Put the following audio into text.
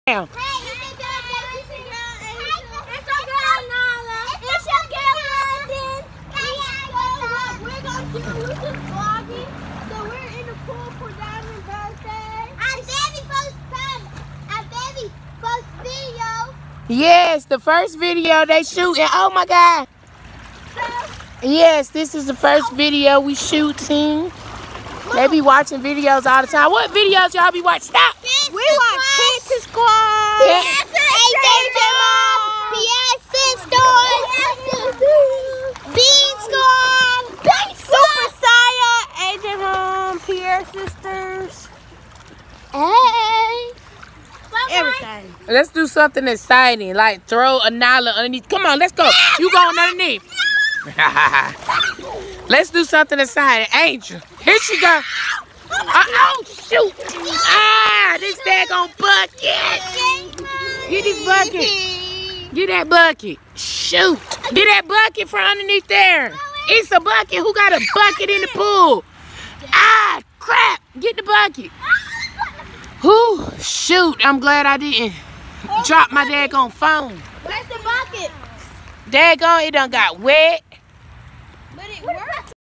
Damn. Yes, the first video they shooting. Oh my God. Yes, this is the first video we shooting. They be watching videos all the time. What videos y'all be watching? Stop. We watch Pizza Squad. Yeah. Bean Squad. Super Saya. AJ Mom. Pierre Sisters. Hey. Everything. Let's do something exciting, like throw a Nala underneath. Come on, let's go. You going underneath. Let's do something exciting. Angel, here she go. Oh, shoot. Ah, this daggone bucket. Get this bucket. Get that bucket. Shoot. Get that bucket from underneath there. It's a bucket. Who got a bucket in the pool? Ah, crap. Get the bucket. Whew, shoot. I'm glad I didn't drop my daggone phone. Where's the bucket? Daggone, it done got wet. But it worked.